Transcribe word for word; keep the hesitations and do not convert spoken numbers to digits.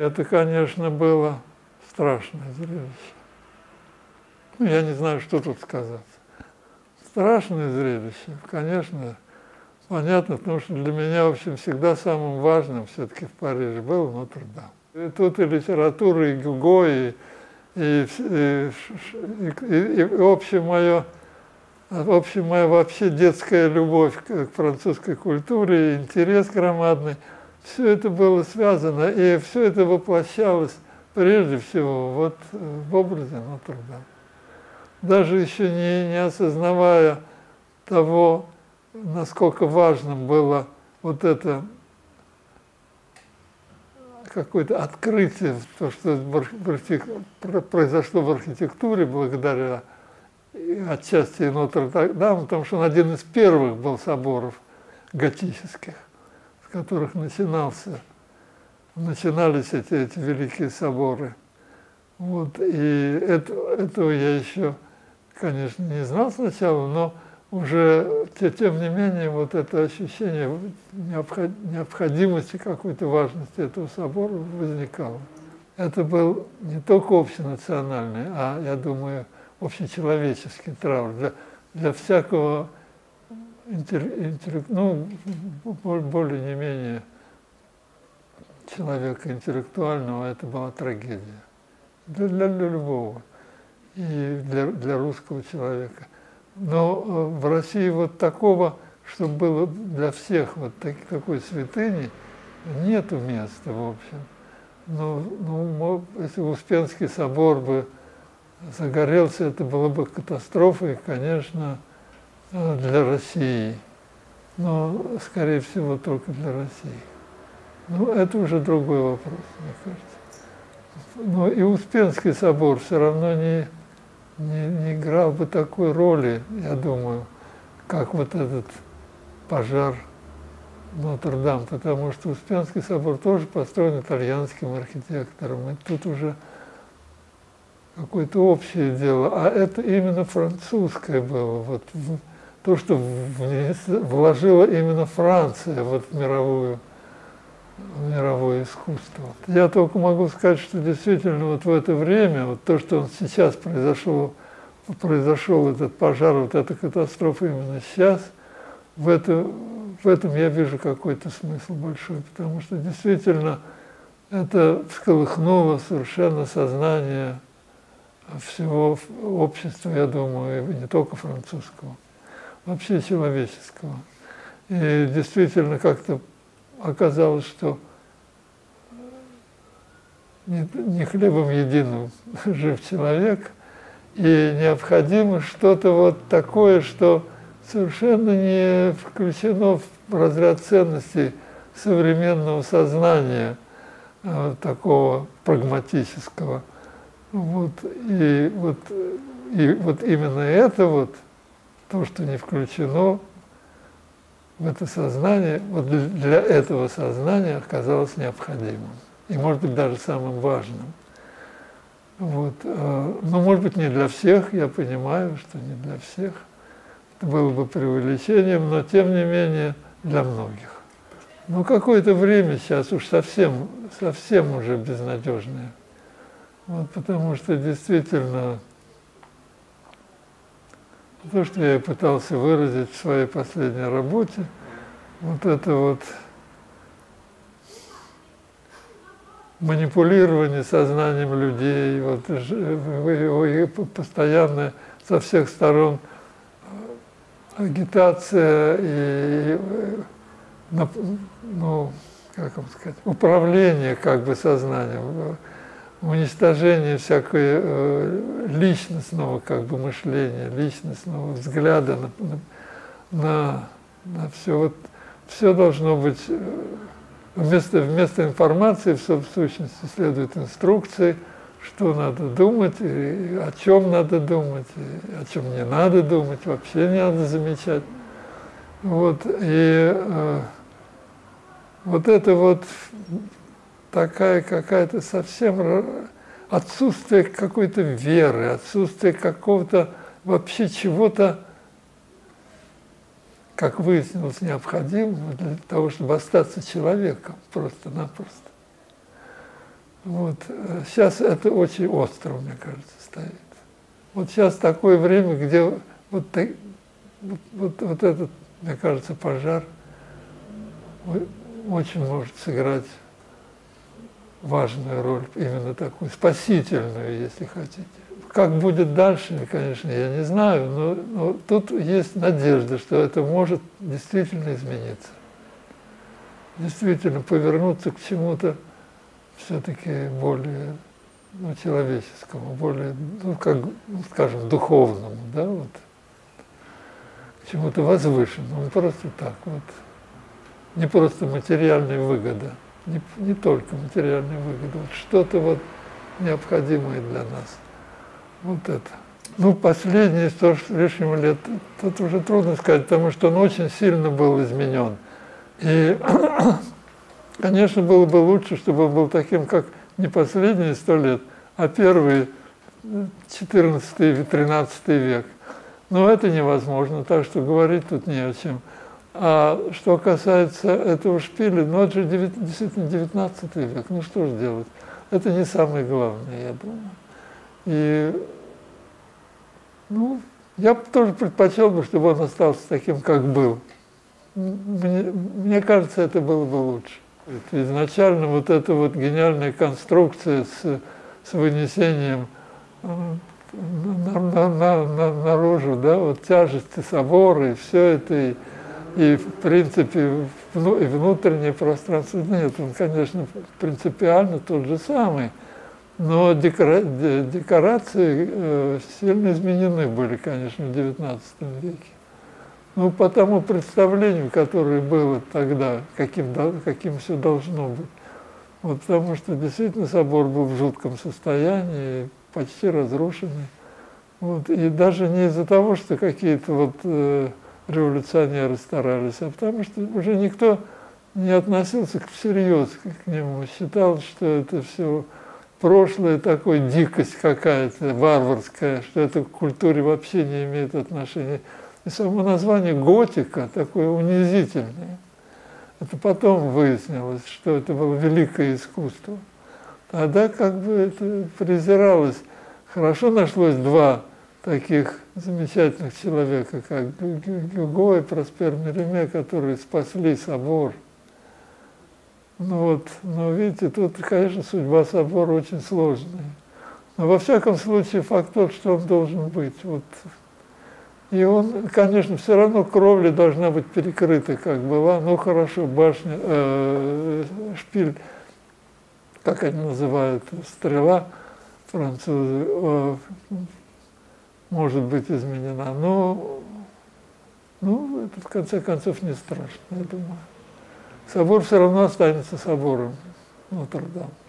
Это, конечно, было страшное зрелище. Ну, я не знаю, что тут сказать. Страшное зрелище, конечно, понятно, потому что для меня, в общем, всегда самым важным все-таки в Париже был Нотр-Дам. И тут и литература, и Гюго, и, и, и, и, и общее мое, общая моя вообще детская любовь к французской культуре, интерес громадный, все это было связано, и все это воплощалось прежде всего вот в образе Нотр-Дам. Даже еще не, не осознавая того, насколько важным было вот это какое-то открытие, то, что произошло в архитектуре благодаря отчасти Нотр-Дам, потому что он один из первых был соборов готических, с которых начинался, начинались эти, эти великие соборы. Вот, и это, этого я еще, конечно, не знал сначала, но уже, тем не менее, вот это ощущение необходимости, какой-то важности этого собора возникало. Это был не только общенациональный, а, я думаю, общечеловеческий траур. Для, для всякого интеллект, ну, более не менее человека интеллектуального это была трагедия. Для, для, для любого. И для, для русского человека. Но в России вот такого, чтобы было для всех вот так, такой святыни, нету места, в общем. Но, ну, если Успенский собор бы загорелся, это было бы катастрофой, конечно, для России. Но, скорее всего, только для России. Ну, это уже другой вопрос, мне кажется. Но и Успенский собор все равно не... Не, не играл бы такой роли, я думаю, как вот этот пожар Нотр-Дам, потому что Успенский собор тоже построен итальянским архитектором, и тут уже какое-то общее дело, а это именно французское было, вот то, что вложила именно Франция вот в мировую, в мировое искусство. Я только могу сказать, что действительно вот в это время, вот то, что сейчас произошло, произошел этот пожар, вот эта катастрофа именно сейчас, в, это, в этом я вижу какой-то смысл большой, потому что действительно это всколыхнуло совершенно сознание всего общества, я думаю, и не только французского, вообще человеческого. И действительно как-то оказалось, что не, не хлебом единым жив человек, и необходимо что-то вот такое, что совершенно не включено в разряд ценностей современного сознания, вот, такого прагматического. Вот, и, вот, и вот именно это вот, то, что не включено в это сознание, вот для этого сознания оказалось необходимым. И, может быть, даже самым важным. Вот. Но, может быть, не для всех, я понимаю, что не для всех. Это было бы преувеличением, но, тем не менее, для многих. Ну, какое-то время сейчас уж совсем, совсем уже безнадежное. Вот, потому что действительно то, что я пытался выразить в своей последней работе, вот это вот манипулирование сознанием людей, вот, постоянная со всех сторон агитация и, ну, как вам сказать, управление как бы сознанием, уничтожение всякого личностного как бы мышления, личностного взгляда на, на, на все. Вот, все должно быть, вместо, вместо информации, в сущности, следуют инструкции, что надо думать, и о чем надо думать, и о чем не надо думать, вообще не надо замечать. Вот, и э, вот это вот такая какая-то совсем отсутствие какой-то веры, отсутствие какого-то вообще чего-то, как выяснилось, необходимого для того, чтобы остаться человеком просто-напросто. Вот. Сейчас это очень остро, мне кажется, стоит. Вот сейчас такое время, где вот, вот, вот, вот этот, мне кажется, пожар очень может сыграть важную роль, именно такую, спасительную, если хотите. Как будет дальше, конечно, я не знаю, но, но тут есть надежда, что это может действительно измениться. Действительно повернуться к чему-то все-таки более, ну, человеческому, более, ну, как, скажем, духовному, да, вот, к чему-то возвышенному, просто так вот. Не просто материальная выгода, не, не только материальная выгода, вот что-то вот необходимое для нас. Вот это. Ну, последние сто с лишним лет, тут уже трудно сказать, потому что он очень сильно был изменен. И, конечно, было бы лучше, чтобы он был таким, как не последние сто лет, а первые четырнадцатый-тринадцатый век. Но это невозможно, так что говорить тут не о чем. А что касается этого шпиля, ну это же действительно девятнадцатый век, ну что же делать? Это не самое главное, я думаю. И, ну, я тоже предпочел бы, чтобы он остался таким, как был. Мне, мне кажется, это было бы лучше. Изначально вот эта вот гениальная конструкция с, с вынесением на, на, на, на, наружу, да, вот тяжести собора и все это, и, и в принципе вну, и внутреннее пространство, нет, он, конечно, принципиально тот же самый, но декора, декорации э, сильно изменены были, конечно, в девятнадцатом веке. Ну, по тому представлению, которое было тогда, каким, каким все должно быть. Вот, потому что действительно собор был в жутком состоянии, почти разрушенный. Вот, и даже не из-за того, что какие-то вот, э, революционеры старались, а потому что уже никто не относился всерьез к нему, считал, что это все прошлое, такое дикость какая-то, варварская, что это к культуре вообще не имеет отношения. И само название готика такое унизительное. Это потом выяснилось, что это было великое искусство. Тогда как бы это презиралось. Хорошо нашлось два таких замечательных человека, как Гюго и Проспер Мериме, которые спасли собор. Ну вот, но видите, тут, конечно, судьба собора очень сложная. Но во всяком случае факт тот, что он должен быть. Вот. И он, конечно, все равно кровля должна быть перекрыта, как была. Ну хорошо, башня, э, шпиль, как они называют, стрела французы, э, может быть изменена. Но ну, это в конце концов не страшно, я думаю. Собор все равно останется собором Нотр-Дам.